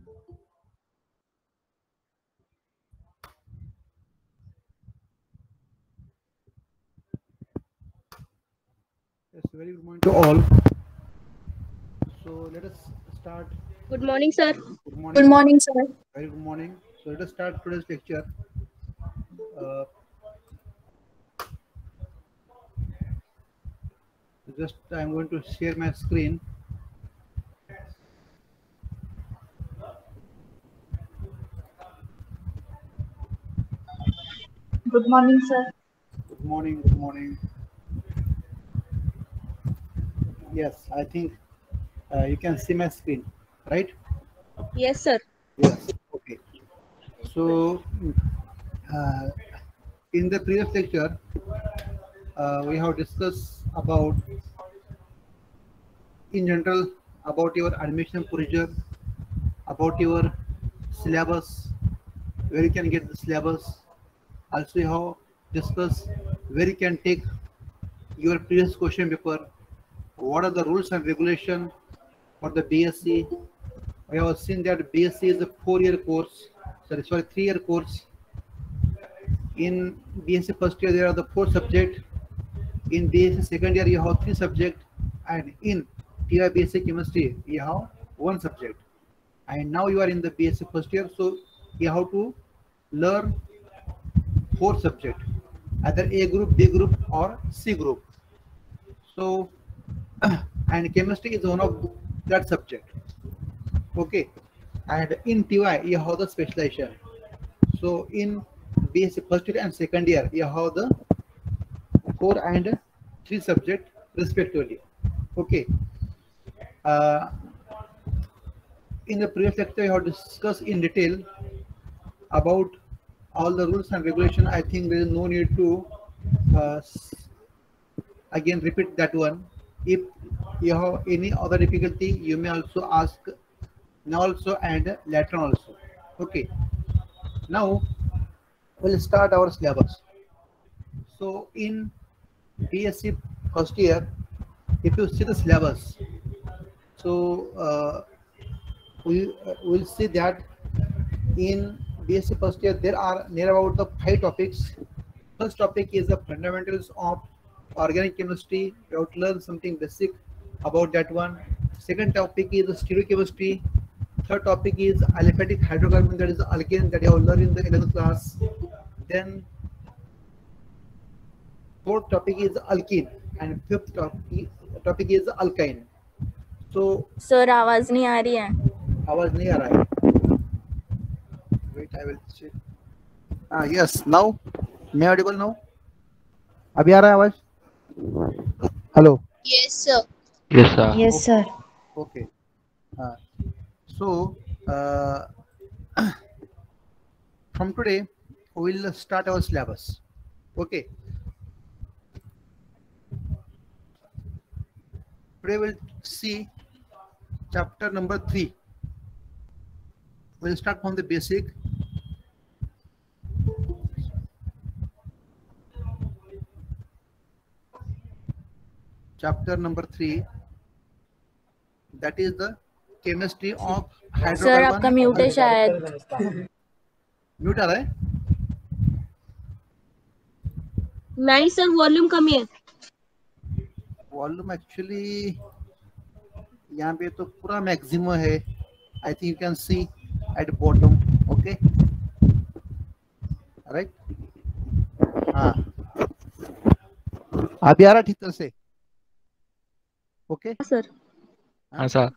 Yes, very good morning to all. So let us start. Good morning, sir. Good morning. Good morning, sir. Very good morning. So let us start today's lecture. Uh, just I'm going to share my screen. Good morning, sir. Good morning. Good morning. Yes, I think you can see my screen, right? Yes, sir. Yes. Okay. So uh, in the previous lecture, we have discussed about, in general, about your admission procedure, about your syllabus, where you can get the syllabus. Also, you have discussed where you can take your previous question paper, what are the rules and regulation for the BSc. We have seen that BSc is a 4-year course, sorry, 3-year course. In BSc first year, there are the 4 subjects. In BSc second year, you have 3 subjects, and in TY BSc chemistry, you have 1 subject. And now you are in the BSc first year, so you have to learn 4 subjects, either A group, B group, or C group. So, and chemistry is one of that subject. Okay, and in TY you have the specialization. So in BSc first year and second year, you have the 4 and 3 subject respectively. Okay. Uh, in the previous lecture, we have discussed in detail about all the rules and regulation. I think there is no need to uh, again repeat that one. If you have any other difficulty, you may also ask now also and later on also. Okay. Now we'll start our syllabus. So in BSc first year, if you see the syllabus, so we will see that in BSc first year there are near about the 5 topics. First topic is the fundamentals of organic chemistry. You have to learn something basic about that one. Second topic is the stereochemistry. Third topic is aliphatic hydrocarbon, that is the alkane, that you have learned in the 11th class. Then fourth topic is alkene, and fifth topic is alkyne. So sir आवाज नहीं आ रही है. आवाज नहीं आ रहा है. Wait, I will check. Yes, now मैं audible now? अभी आ रहा है आवाज? Hello. Yes, sir. Yes, sir. Yes, sir. Okay. So from today we will start our syllabus. Okay. Today we'll see chapter number 3. We'll start from the basic. Chapter number 3, that is the chemistry of hydrocarbon. Sir आपका mute है शायद. Mute आ रहा है? नहीं sir, volume कम है. Volume actually यहाँ पे तो पूरा मैक्सिमम है. I think you can see at bottom. Okay, right. हाँ, अभी आ रहा ठीक तरह से? Okay sir. हाँ सर.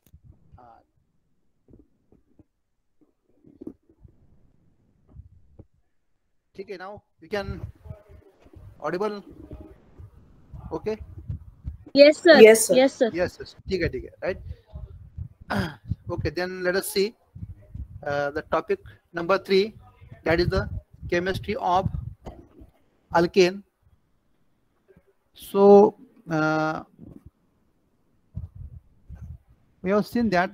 ठीक है. Now you can audible. Okay. Yes, sir. Yes, sir. Yes, sir. Yes, yes. ठीक है, right. Okay, then let us see the topic number 3, that is the chemistry of alkane. So we have seen that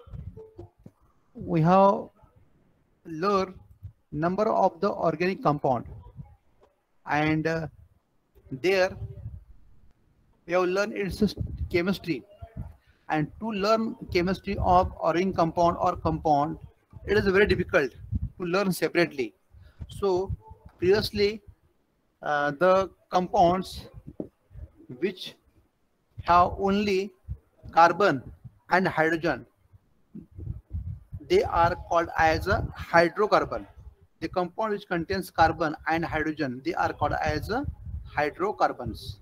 we have learned number of the organic compound, and there we have learned its chemistry. And to learn chemistry of organic compound or compound, it is very difficult to learn separately. So previously, the compounds which have only carbon and hydrogen, they are called as a hydrocarbon. The compound which contains carbon and hydrogen, they are called as a hydrocarbons.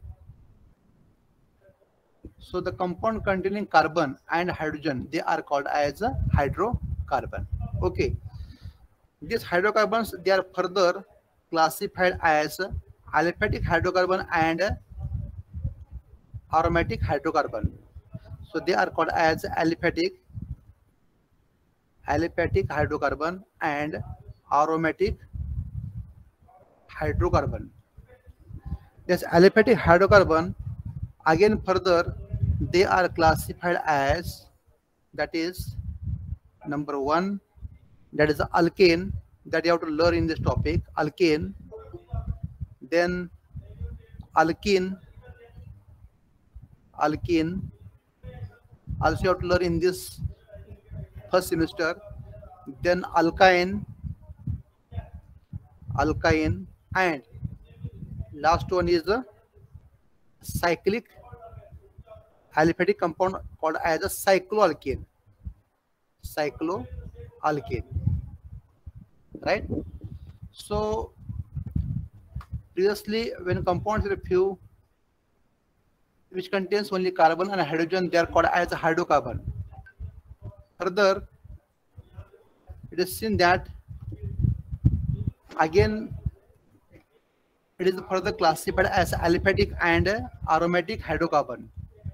So the compound containing carbon and hydrogen, they are called as a hydrocarbon. Okay. These hydrocarbons, they are further classified as aliphatic hydrocarbon and aromatic hydrocarbon. So they are called as aliphatic hydrocarbon and aromatic hydrocarbon. This aliphatic hydrocarbon, again further, they are classified as, that is number 1, that is the alkane, that you have to learn in this topic, alkane. Then alkene, also you have to learn in this first semester. Then alkyne, and last one is the cyclic aliphatic compound called as a cycloalkane. Right? So previously, when compounds are few which contains only carbon and hydrogen, they are called as a hydrocarbon. Further, it is seen that again it is further classified as aliphatic and aromatic hydrocarbon.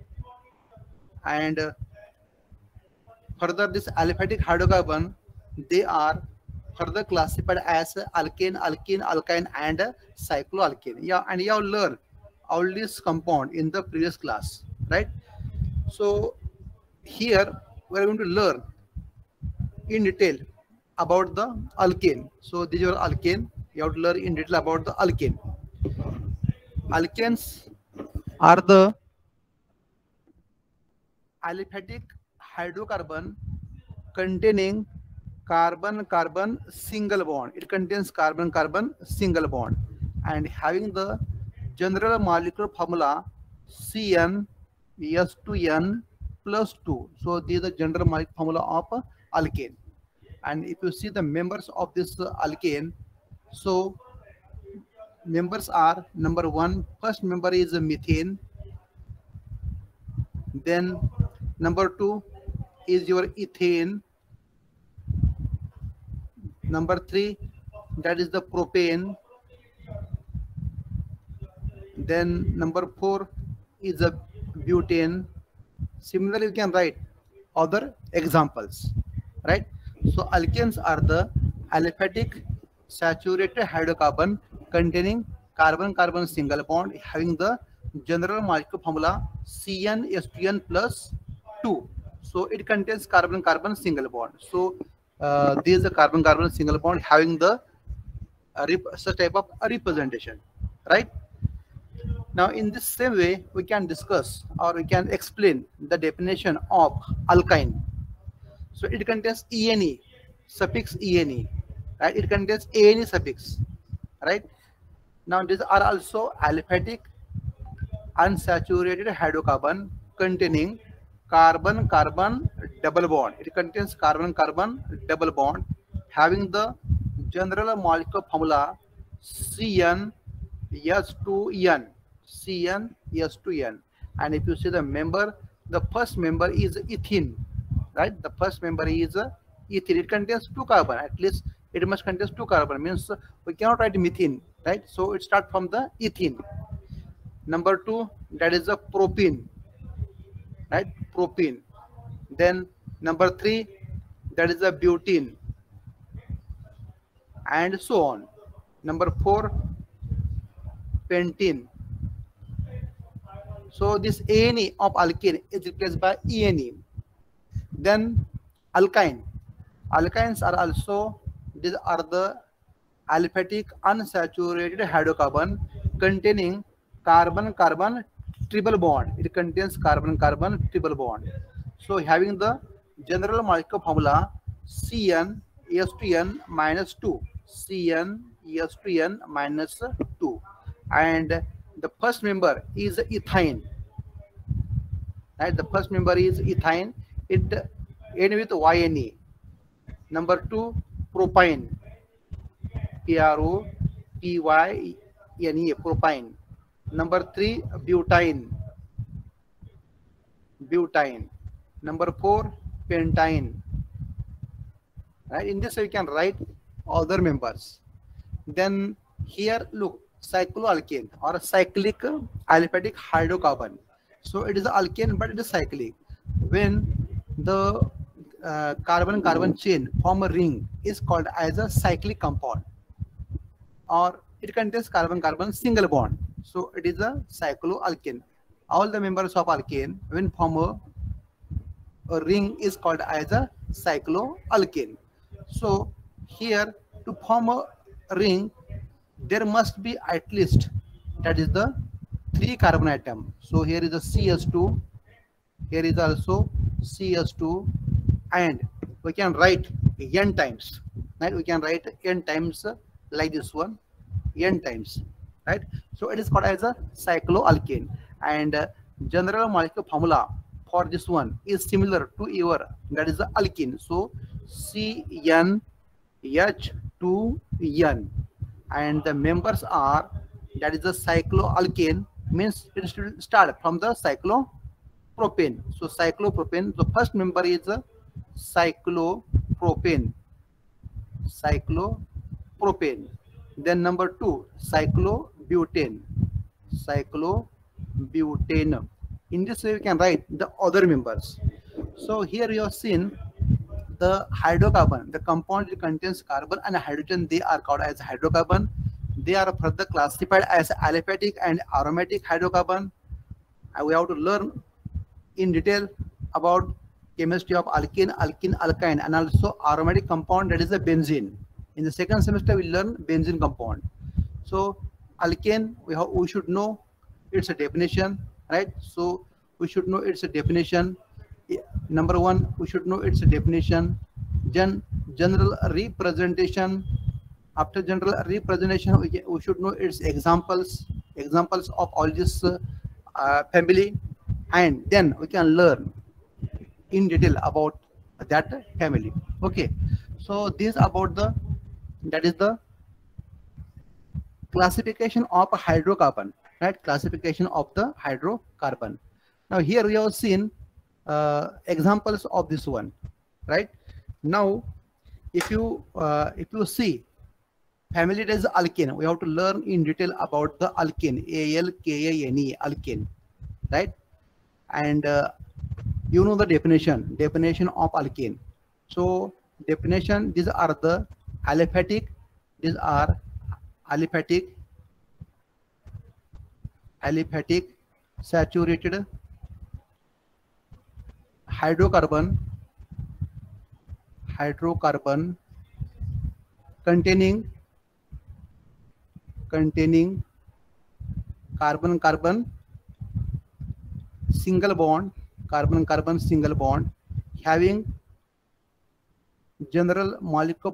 And further, this aliphatic hydrocarbon, they are further classified as alkane, alkene, alkyne, and cycloalkane. Yeah, and you have learned all these compound in the previous class, right? So here we are going to learn in detail about the alkane. So these are alkane. You have to learn in detail about the alkane. Alkanes are the aliphatic hydrocarbon containing carbon-carbon single bond. It contains carbon-carbon single bond and having the general molecular formula CnS2n plus 2. So this is the general molecular formula of alkane. And if you see the members of this alkane, so members are number 1, first member is methane. Then number 2 is your ethane. Number 3, that is the propane. Then number 4 is a butane. Similarly, you can write other examples, right? So alkanes are the aliphatic saturated hydrocarbon containing carbon-carbon single bond having the general molecular formula CnS2n plus 2. So it contains carbon-carbon single bond. So this is a carbon-carbon single bond having the such type of a representation, right? Now in this same way, we can discuss or we can explain the definition of alkyne. So it contains ene, suffix ene, right? It contains ane suffix, right? Now these are also aliphatic unsaturated hydrocarbon containing carbon-carbon double bond. It contains carbon-carbon double bond having the general molecular formula CnS2n. And if you see the member, the first member is ethene, right? The first member is ethene. It contains 2 carbon. At least it must contain 2 carbon. Means we cannot write methane, right? So it starts from the ethene. Number 2, that is the propene, right? Propene. Then number 3, that is the butane, and so on. Number 4, pentene. So this ane of alkane is replaced by ene. Then alkyne. Alkynes are also, these are the aliphatic unsaturated hydrocarbon containing carbon-carbon triple bond. It contains carbon-carbon triple bond. So having the general molecular formula CnES2n minus 2, CnES2n minus 2, and the first member is ethane. Right, the first member is ethane. It ends with YNE. Number 2, propine, PROPYNE, propine. Number 3, butane, butane. Number 4, pentane. Right, in this way we can write other members. Then here look, cycloalkane or a cyclic aliphatic hydrocarbon. So it is an alkane, but it is cyclic. When the carbon-carbon chain form a ring is called as a cyclic compound, or it contains carbon-carbon single bond. So it is a cycloalkane. All the members of alkane when form a ring is called as a cycloalkane. So here to form a ring there must be at least, that is the 3 carbon atom. So here is a CS2, here is also CS2, and we can write n times, right? We can write n times like this one, n times, right? So it is called as a cycloalkane, and general molecular formula for this one is similar to your, that is the alkene. So CnH2n, and the members are, that is the cycloalkane, means it should start from the cyclopropane. So cyclopropane, the first member is cyclopropane, cyclopropane. Then number 2, cyclobutane, cyclobutane. In this way we can write the other members. So here you have seen the hydrocarbon, the compound that contains carbon and hydrogen, they are called as hydrocarbon. They are further classified as aliphatic and aromatic hydrocarbon. And we have to learn in detail about chemistry of alkene, alkene, alkyne, and also aromatic compound, that is the benzene. In the second semester we learn benzene compound. So alkane, we should know its a definition, right? So we should know its a definition. Number 1, we should know its definition. Then general representation. After general representation, we should know its examples of all this family, and then we can learn in detail about that family. Okay, so this about the, that is the classification of a hydrocarbon, right? Classification of the hydrocarbon. Now here we have seen examples of this one, right? Now if you see family that is alkane, we have to learn in detail about the alkane, ALKANE, alkane, right? And you know the definition of alkane. So definition, these are the aliphatic, these are aliphatic saturated hydrocarbon containing carbon-carbon single bond, having general molecular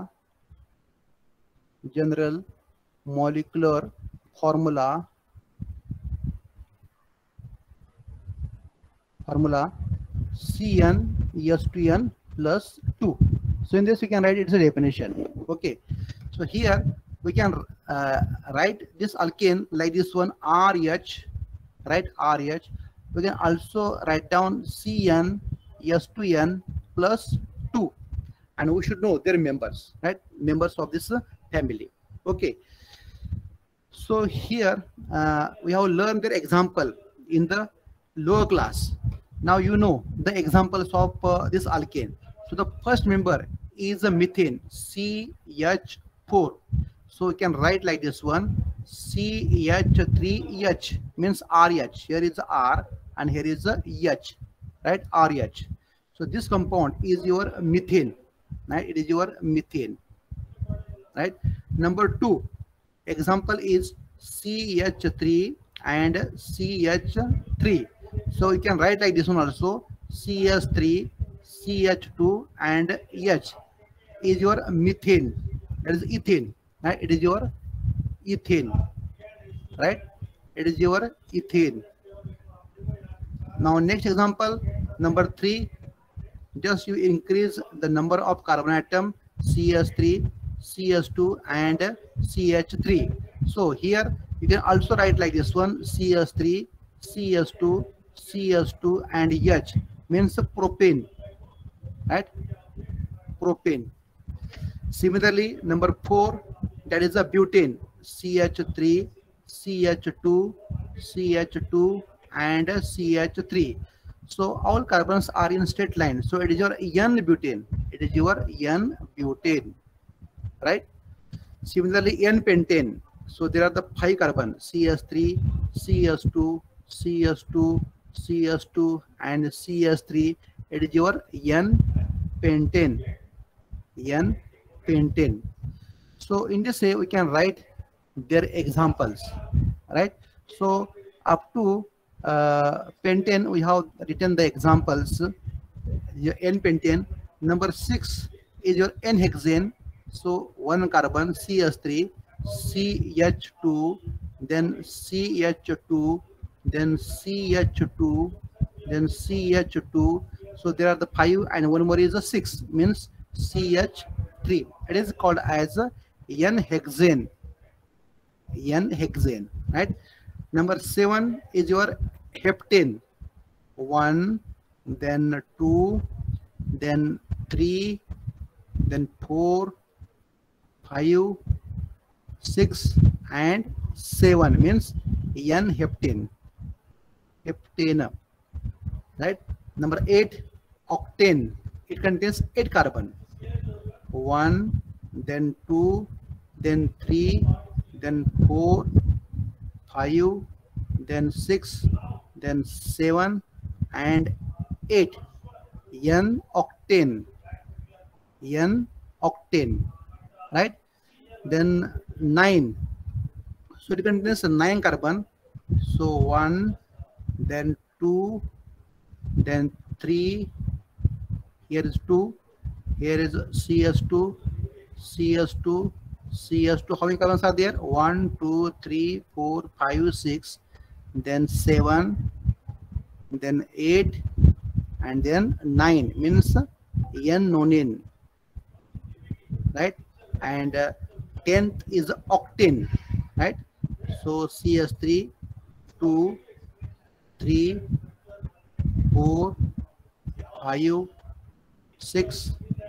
formula CnES2n plus 2. So in this we can write its a definition. Okay, so here we can write this alkane like this one, RH, right? RH. We can also write down CnES2n plus 2, and we should know their members, right? Members of this family. Okay, so here we have learned their example in the lower class. Now you know the examples of this alkane. So the first member is a methane, CH4. So we can write like this one, CH3H means RH. Here is R and here is a H, right? RH. So this compound is your methane, right? It is your methane, right? Number 2 example is CH3 and CH3. So you can write like this one also, CH3, CH2 and H is your methane. That is ethane, right? It is your ethane, right? It is your ethane. Now next example, number 3, just you increase the number of carbon atom CH3, CH2 and CH3. So here you can also write like this one, CH3, CH2, CH2 and H means propane, right? Propane. Similarly, number 4, that is a butane, CH3, CH2, CH2 and CH3. So all carbons are in straight line. So it is your N-butane. It is your N-butane, right? Similarly, N-pentane. So there are the 5 carbon, CH3, CH2, CH2, CH2 and CH3. It is your N-pentane. N-pentane. So in this way we can write their examples, right? So up to pentane we have written the examples. Your N-pentane. Number 6 is your N-hexane. So 1 carbon, CH3, CH2, then CH2, then CH2, then CH2. So there are the 5 and one more is a 6, means CH3. It is called as N-hexane. N-hexane, right? Number 7 is your heptane. 1, then 2, then 3, then 4, 5, 6 and 7 means N-heptane. Heptane, right? Number 8, octane. It contains 8 carbon. 1, then 2, then 3, then 4, 5, then 6, then 7 and 8. N-octane. N-octane, right? Then 9. So it contains 9 carbon. So 1, then 2, then 3. Here is 2. Here is CH2, CH2, CH2. How many carbons are there? 1, 2, 3, 4, 5, 6. Then 7. Then 8. And then 9 means N-nonane, right? And 10th is octane, right? So CH3, 2, 3, 4, 5, 6,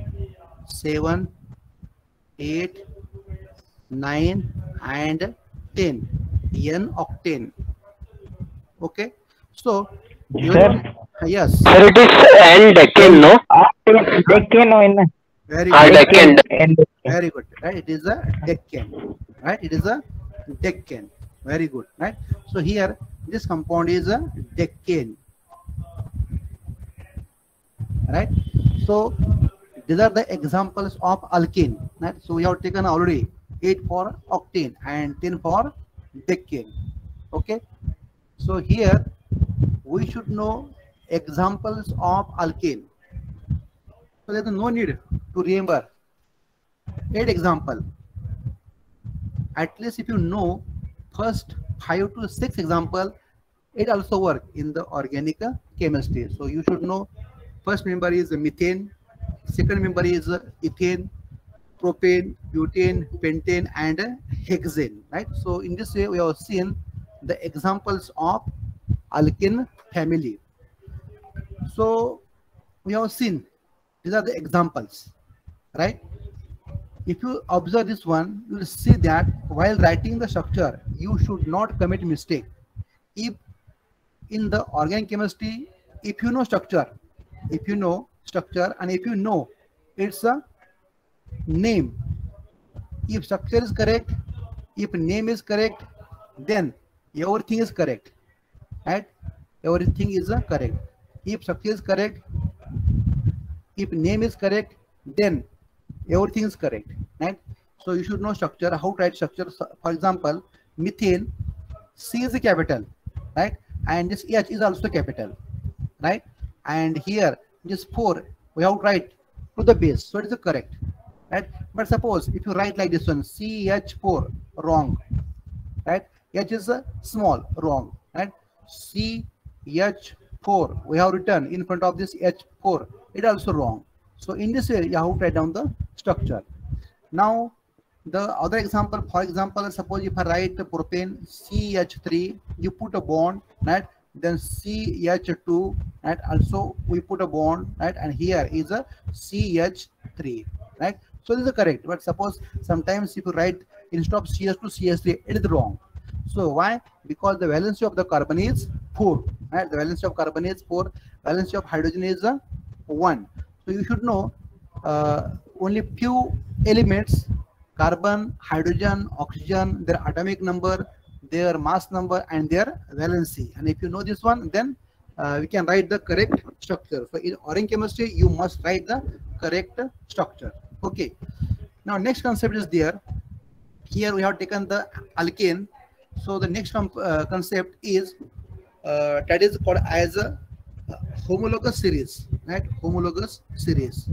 7, 8, 9 and 10. N-octane. Okay. So yes. Sir, it is N-decane, no? Decane. Very good. Decane. Very good. Right. It is a decane. Right. It is a decane. Very good. Right. So here this compound is a decane. Right. So these are the examples of alkane. Right. So we have taken already 8 for octane and 10 for decane. Okay. So here we should know examples of alkane. So there is no need to remember 8 example. At least if you know first 5 to 6 example, it also work in the organic chemistry. So you should know first member is methane, second member is ethane, propane, butane, pentane and hexane, right? So in this way we have seen the examples of alkane family. So we have seen these are the examples, right? If you observe this one, you will see that while writing the structure, you should not commit mistake. If in the organic chemistry, if you know structure, and if you know its a name, if structure is correct, if name is correct, then everything is correct, right? Everything is correct. If structure is correct, if name is correct, then everything is correct, right? So you should know structure, how to write structure. For example, methane, C is a capital, right? And this H is also capital, right? and here this 4 we have to write to the base, so it is correct, right? But suppose if you write like this one, CH4, wrong, right? H is a small, wrong, right? CH4 we have written in front of this H4, it also wrong. So in this way you have to write down the structure. Now the other example, for example, suppose if I write propane CH3, you put a bond, right? Then CH2, right? Also we put a bond, right? And here is a CH3, right? So this is correct. But suppose sometimes if you write instead of CH2 CH3, it is wrong. So why? Because the valency of the carbon is 4, right? The valency of carbon is 4, valency of hydrogen is 1. So you should know only few elements: carbon, hydrogen, oxygen, their atomic number, their mass number, and their valency. And if you know this one, then we can write the correct structure. So in organic chemistry, you must write the correct structure. Okay. Now next concept is there. Here we have taken the alkane. So the next concept is that is called as a homologous series, right? Homologous series.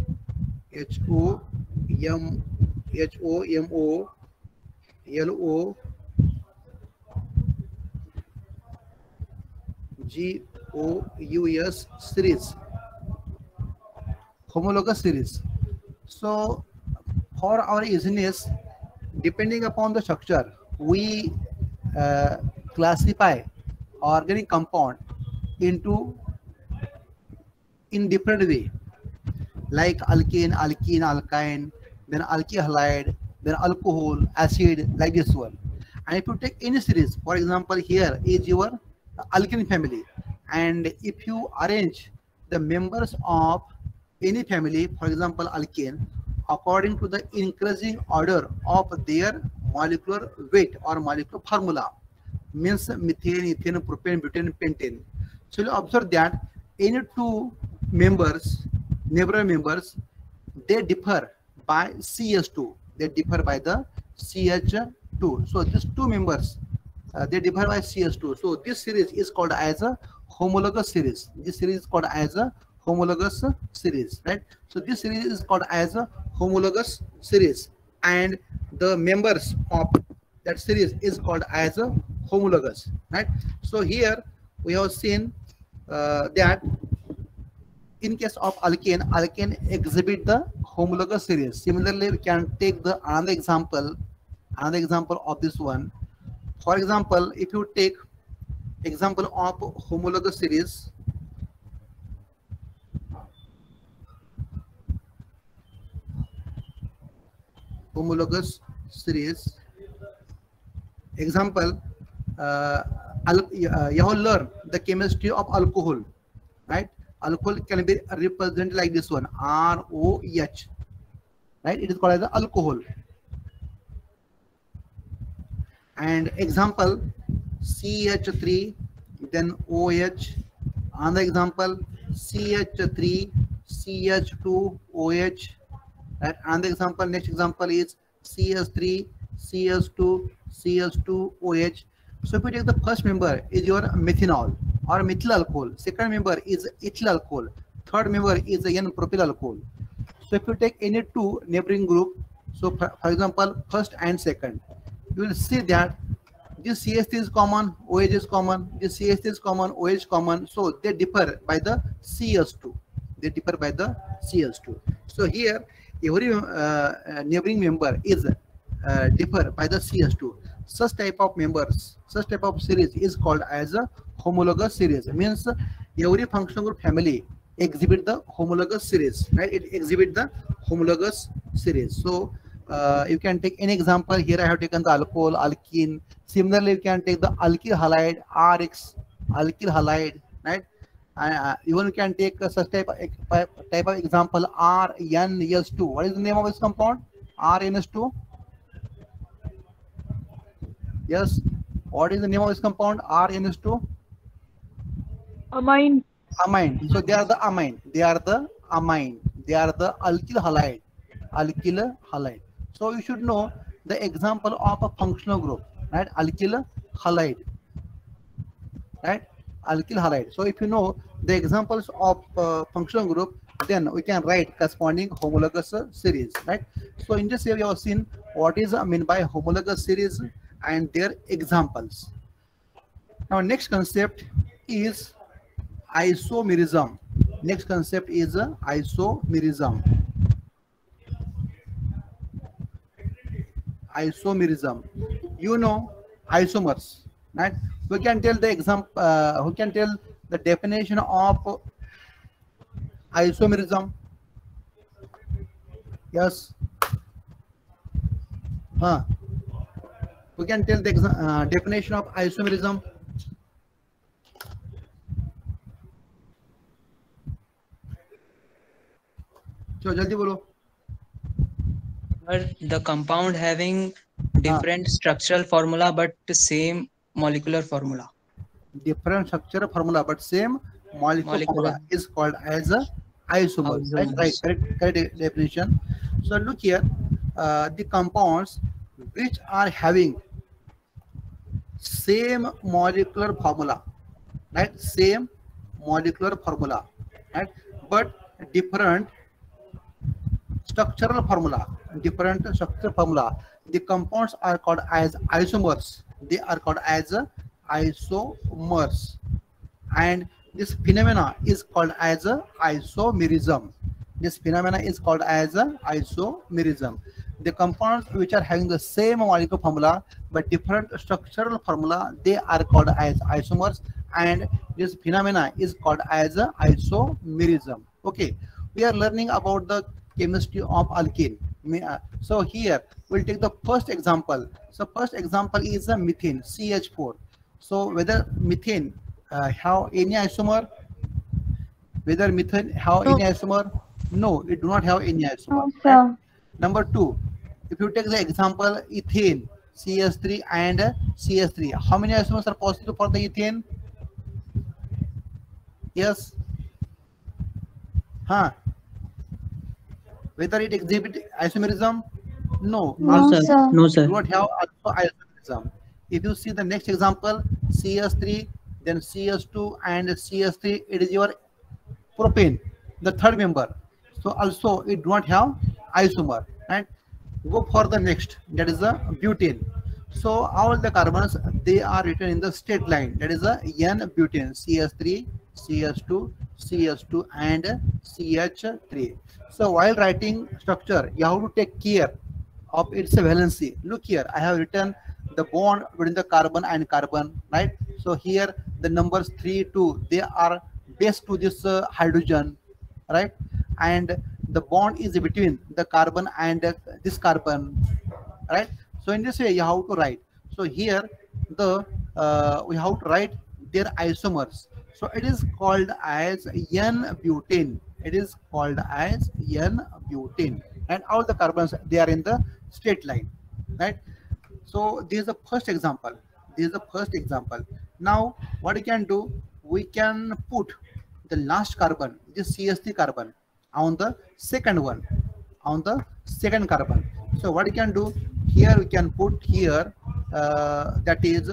HOMOLOGous series. Homologous series. So for our easiness, depending upon the structure, we classify organic compound into in different way, like alkane, alkene, alkyne, then alkyl halide, then alcohol, acid, like this one. And if you take any series, for example, here is your alkene family, and if you arrange the members of any family, for example alkane, according to the increasing order of their molecular weight or molecular formula, means methane, ethane, propane, butane, pentane. So you observe that any two members, neighbor members, they differ by CH2. They differ by the CH2. So these two members, they differ by CH2. So this series is called as a homologous series. This series is called as a homologous series, right? So this series is called as a homologous series, and the members of that series is called as a homologous, right? So here we have seen that in case of alkane, alkane exhibit the homologous series. Similarly, we can take the another example of this one. For example, if you take example of homologous series, example, you have learned the chemistry of alcohol, right? Alcohol can be represented like this one, ROH, right? It is called as alcohol. And example, CH3, then OH. Another example, CH3, CH2, OH. Right? Another example, next example is CH3, CH2, CH2, OH. So if you take the first member is your methanol or methyl alcohol, second member is ethyl alcohol, third member is the N-propyl alcohol. So if you take any two neighboring group, so for example first and second, you will see that this CH3 is common, OH is common, this CH3 is common, OH is common, so they differ by the CH2. They differ by the CH2. So here every neighboring member is differ by the CH2. Such type of members, such type of series is called as a homologous series. It means every functional group family exhibit the homologous series, right? It exhibit the homologous series. So you can take any example. Here I have taken the alcohol, alkene. Similarly, you can take the alkyl halide, RX, alkyl halide, right? Even you can take such type of example, RNS2. What is the name of this compound? RNS2. Yes. What is the name of this compound? RNS2. Amine. Amine. So they are the amine. They are the amine. They are the alkyl halide. Alkyl halide. So you should know the example of a functional group, right? Alkyl halide, right? alkyl halide. So if you know the examples of functional group, then we can write corresponding homologous series, right? So in this way we have seen what is meant by homologous series and their examples. Now next concept is isomerism. Next concept is isomerism. Isomerism. You know isomers, right? We can tell the example. Who can tell the definition of isomerism? Yes. We can tell the definition of isomerism. So jaldi bolo. The compound having different structural formula but same molecular formula. Different structural formula but same molecular formula is called as a isomer. Right, correct definition. So look here, the compounds which are having same molecular formula, right? Same molecular formula, right? But different structural formula. Different structural formula. The compounds are called as isomers. They are called as isomers, and this phenomena is called as isomerism. This phenomena is called as isomerism. The compounds which are having the same molecular formula but different structural formula, they are called as isomers, and this phenomena is called as isomerism. Okay, we are learning about the chemistry of alkene. So here we'll take the first example. So first example is a methane, CH4. So whether methane have any isomer? Whether methane have any isomer? No, it do not have any isomer. Right? Number two, if you take the example ethane, CH3 and CH3, how many isomers are possible for the ethane? Yes. Whether it exhibits isomerism? No. No, sir. No, sir. Do not have also isomerism. If you see the next example, CH3, then CH2 and CH3, it is your propane, the third member. So also it do not have isomer. And go for the next, that is the butane. So all the carbons, they are written in the straight line. That is a N-butane, CH3, CH2, CH2 and CH3. So while writing structure, you have to take care of its valency. Look here, I have written the bond between the carbon and carbon, right? So here the numbers 3, 2, they are base to this hydrogen, right? And the bond is between the carbon and this carbon, right? So in this way you have to write. So here the we have to write their isomers. So it is called as N-butane. It is called as N-butane, and all the carbons, they are in the straight line, right? So this is the first example. This is the first example. Now what we can do, we can put the last carbon, this CH3 carbon, on the second one, on the second carbon. So what we can do here, we can put here that is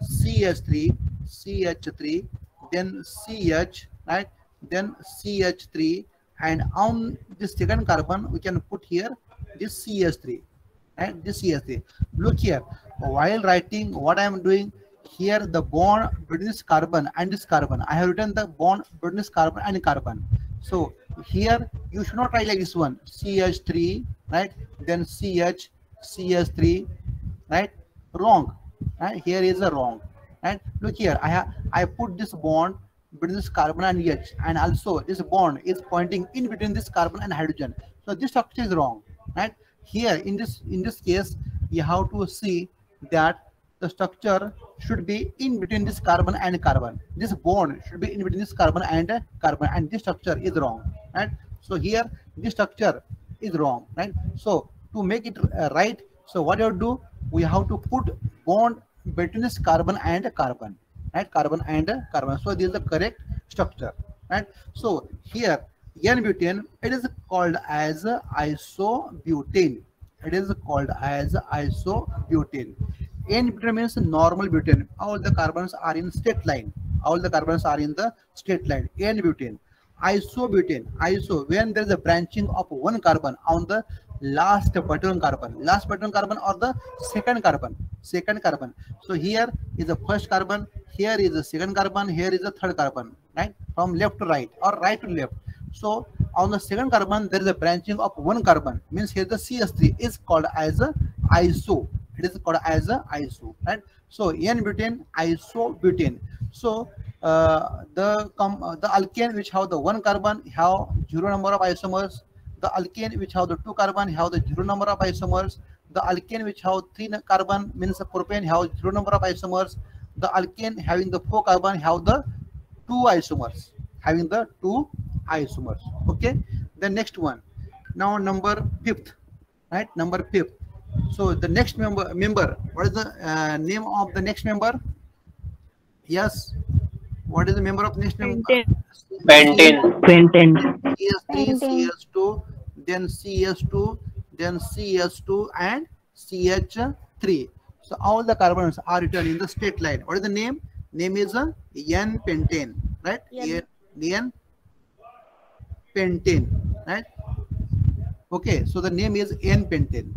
CH3, CH3, then CH, right? Then CH3, and on this second carbon we can put here this CH3, and this CH3. Look here, while writing what I am doing here, the bond between this carbon and this carbon, I have written the bond between this carbon and carbon. So here you should not write like this one, CH3, right? Then CH, CH3, right? Wrong, right? Here is a wrong. And look here, I put this bond between this carbon and H, and also this bond is pointing in between this carbon and hydrogen. So this structure is wrong, right? Here in this case, you have to see that the structure should be in between this carbon and carbon. This bond should be in between this carbon, and this structure is wrong, right? So here this structure is wrong, right? So to make it right, so what you have to do, we have to put bond between this carbon and carbon, right? Carbon and carbon. So this is the correct structure, right? So here N-butane, it is called as isobutane. It is called as isobutane. N-butane means normal butane. All the carbons are in straight line. All the carbons are in the straight line. N-butane. Isobutane. Iso, when there is a branching of one carbon on the last pattern carbon or the second carbon. So here is the first carbon, here is the second carbon, here is the third carbon, right? From left to right or right to left. So on the second carbon there is a branching of one carbon, means here the CH3 is called as a iso. It is called as a iso, right? So N-butane, isobutane. So the alkane which have the one carbon have 0 number of isomers. The alkane which have the 2 carbon have the 0 number of isomers. The alkane which have 3 carbon, means the propane, have 0 number of isomers. The alkane having the 4 carbon have the 2 isomers. Okay. The next one. Now number 5th, right? Number 5th. So the next member. What is the name of the next member? Yes. What is the member of next member? Pentane. CS3, CS2, then CS2, then CS2 and CH3. So all the carbons are written in the straight line. What is the name? Name is N-pentane, right? N-pentane, right? Okay, so the name is N-pentane.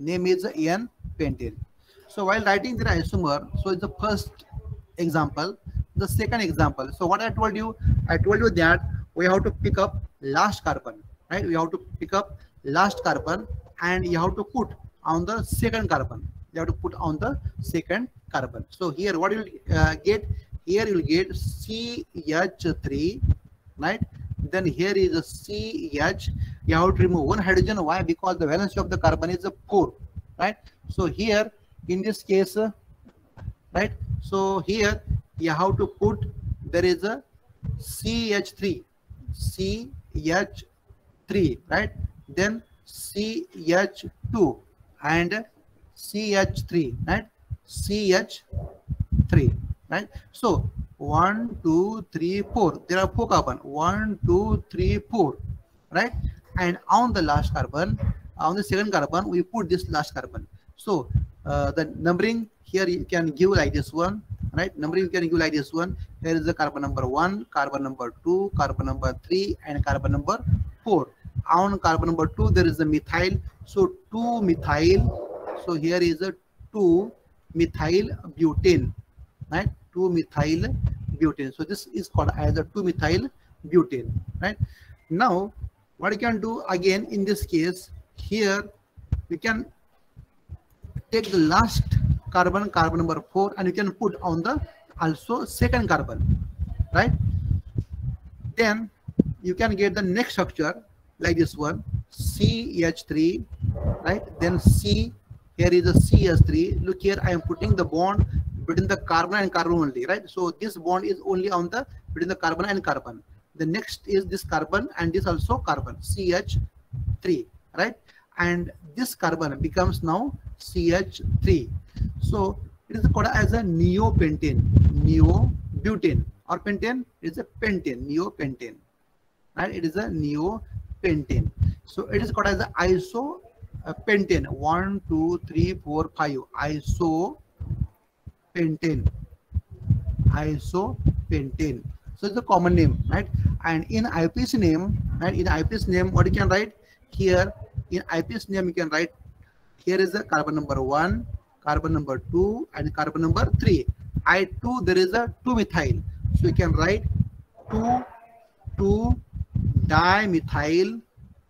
So while writing the isomer, so it's the first example. The second example. So what I told you that we have to pick up last carbon, right? We have to pick up last carbon and you have to put on the second carbon. So here what you will get? Here you will get CH3, right? Then here is a CH. You have to remove one hydrogen. Why? Because the valency of the carbon is a 4, right? So here in this case, right? So here you have to put, there is a CH3, right? Then CH2 and CH3, right? CH3, right? So 1, 2, 3, 4. There are 4 carbon. 1, 2, 3, 4, right? And on the last carbon, on the second carbon, we put this last carbon. So the numbering here you can give like this one, right? Numbering you can give like this one. Here is the carbon number 1, carbon number 2, carbon number 3, and carbon number 4. On carbon number 2 there is the methyl. So 2 methyl. So here is a 2 methyl butane, right? 2 methyl butane. So this is called as a 2 methyl butane, right? Now what you can do again in this case, here we can take the last carbon number 4, and you can put on the also second carbon, right? Then you can get the next structure like this one, CH3, right? Then C, here is a CH3. Look here, I am putting the bond between the carbon and carbon only, right? So this bond is only on the between the carbon and carbon. The next is this carbon and this also carbon, CH3, right? And this carbon becomes now CH3. So it is called as a neopentane, neobutane, or pentane is a pentane, neopentane, right? It is a neopentane. So it is called as a isopentane. 1, 2, 3, 4, 5. Isopentane. So it's a common name, right? And in IPC name, right? In IPC name, what you can write here? In IPC name, you can write here is the carbon number 1, carbon number 2, and carbon number 3. I2, there is a 2 methyl. So you can write 2 dimethyl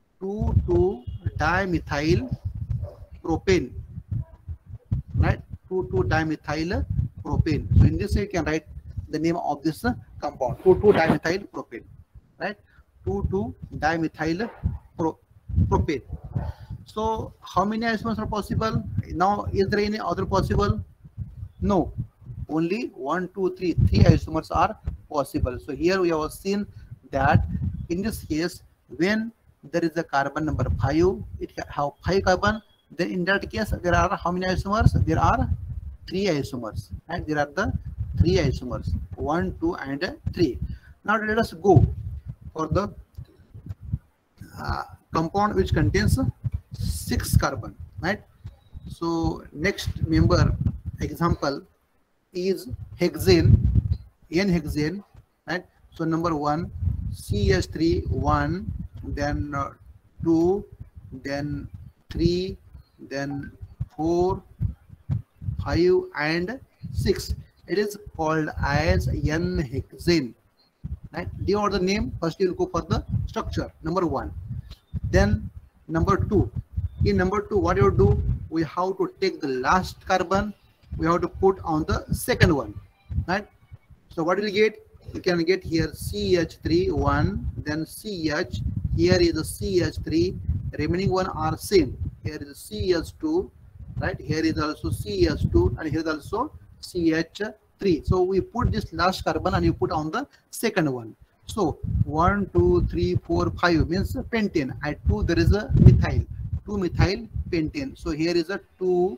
propane, right? 2 dimethyl propane. So in this way you can write the name of this compound, 2 dimethyl propane, right? 2 dimethyl propane. So how many isomers are possible? Now is there any other possible? No, only 1, 2, 3 isomers are possible. So here we have seen that in this case, when there is a carbon number 5, it have 5 carbon, then in that case there are how many isomers? There are 3 isomers, and there are the 3 isomers, 1, 2, and 3. Now let us go for the compound which contains 6 carbon, right? So next member example is hexane, N-hexane, right? So number 1, CH3, 1, then 2, then 3, then 4, 5, and 6. It is called as N-hexane. Right? Do you know the name? First, you will go for the structure. Number 1. Then number 2. In number 2, what you do? We have to take the last carbon. We have to put on the second one. Right? So what will you get? You can get here CH3, 1, then CH. Here is the CH3. Remaining one are same. Here is CH2. Right? Here is also CH2, and here is also CH3. So we put this last carbon and you put on the second one. So 1, 2, 3, 4, 5 means pentane. At 2 there is a methyl. 2-methyl pentane. So here is a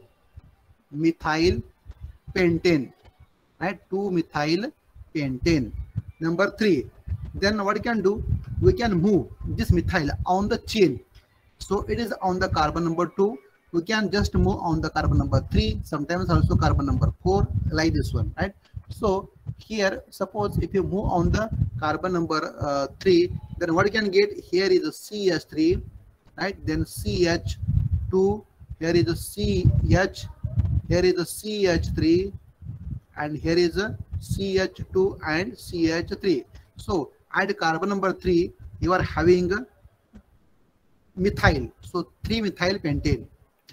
2-methyl pentane. Right? 2-methyl pentane. Number 3. Then what you can do? We can move this methyl on the chain. So it is on the carbon number 2. We can just move on the carbon number 3, sometimes also carbon number 4, like this one, right? So here, suppose if you move on the carbon number 3, then what you can get? Here is a CH3, right? Then CH2, here is a CH, here is a CH3, and here is a CH2 and CH3. So at carbon number 3, you are having methyl. So 3-methyl pentane.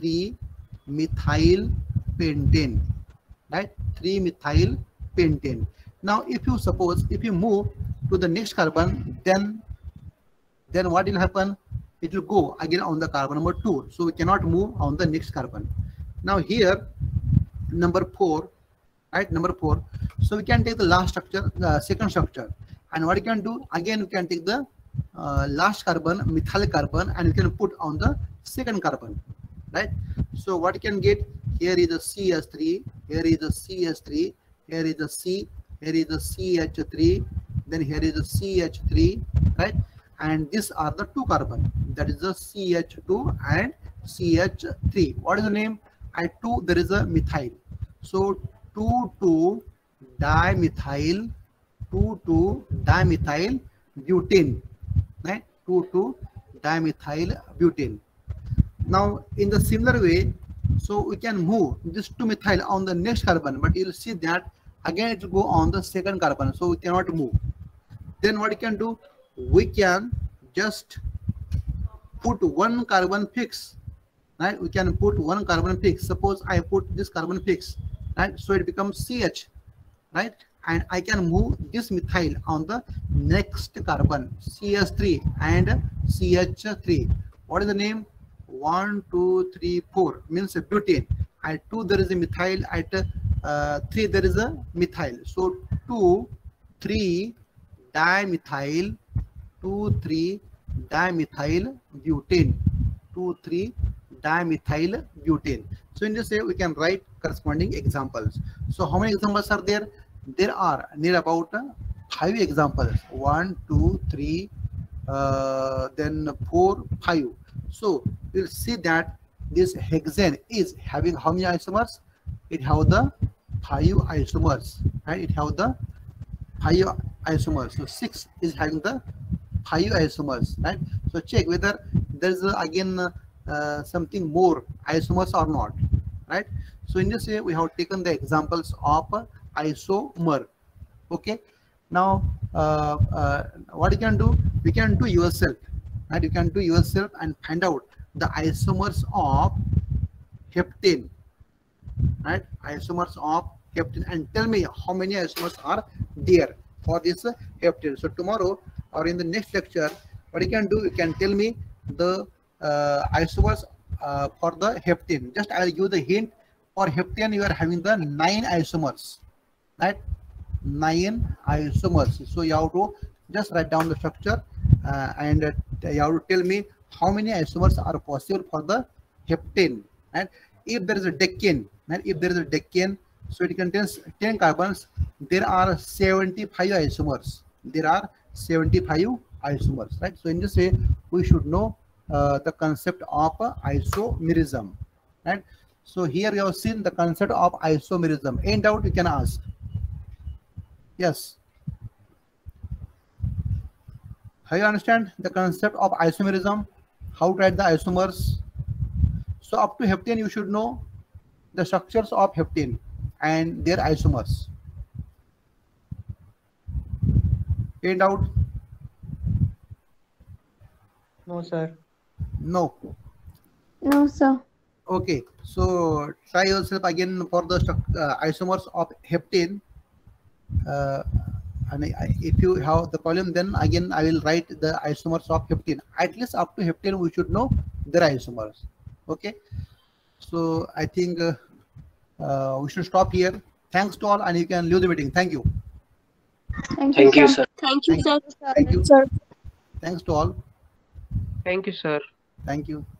3-methyl pentane, right? 3-methyl pentane. Now, if you suppose if you move to the next carbon, then what will happen? It will go again on the carbon number 2. So we cannot move on the next carbon. Now here, number 4, right? Number 4. So we can take the last structure, second structure, and what you can do? Again, you can take the last carbon, methyl carbon, and you can put on the second carbon. Right? So what you can get? Here is a CH3, here is a CH3, here is a C, here is a CH3, then here is a CH3, right? And these are the 2 carbon. That is the CH2 and CH3. What is the name? At 2 there is a methyl. So 2,2-dimethyl, 2,2-dimethyl butane, right? 2,2-dimethyl butane. Now, in the similar way, so we can move this 2-methyl on the next carbon, but you'll see that again it will go on the second carbon, so we cannot move. Then what you can do? We can just put 1 carbon fix, right? We can put 1 carbon fix. Suppose I put this carbon fix, right? So it becomes CH, right? And I can move this methyl on the next carbon, CH3 and CH3. What is the name? 1, 2, 3, 4 means a butane. At 2 there is a methyl, at 3 there is a methyl. So 2,3-dimethyl, 2,3-dimethyl butane, 2,3-dimethyl butane. So in this way we can write corresponding examples. So how many examples are there? There are near about 5 examples. 1, 2, 3, then 4, 5. So you'll see that this hexane is having how many isomers? It have the 5 isomers, right? It have the 5 isomers. So 6 is having the 5 isomers, right? So check whether there is again something more isomers or not, right? So in this way we have taken the examples of isomer. Okay. Now what you can do? We can do yourself. And you can do yourself and find out the isomers of heptane, right? Isomers of heptane, and tell me how many isomers are there for this heptane. So tomorrow or in the next lecture, what you can do? You can tell me the isomers for the heptane. Just I will give the hint. For heptane, you are having the 9 isomers, right? 9 isomers. So you have to just write down the structure and you have to tell me how many isomers are possible for the heptane. And if there is a decane, and if there is a decane, so it contains 10 carbons, there are 75 isomers. There are 75 isomers, right? So in this way, we should know the concept of isomerism, right? So here we have seen the concept of isomerism. In doubt, you can ask. Yes. How you understand the concept of isomerism? How to write the isomers? So up to heptane, you should know the structures of heptane and their isomers. Any doubt? No, sir. No. No, sir. Okay. So try yourself again for the isomers of heptane. And if you have the problem, then again I will write the isomers of heptane. At least up to heptane, we should know their isomers. Okay. So I think we should stop here. Thanks to all, and you can leave the meeting. Thank you. Thank you, sir. Thank you, sir. Thank you. Sir. Thanks to all. Thank you, sir. Thank you.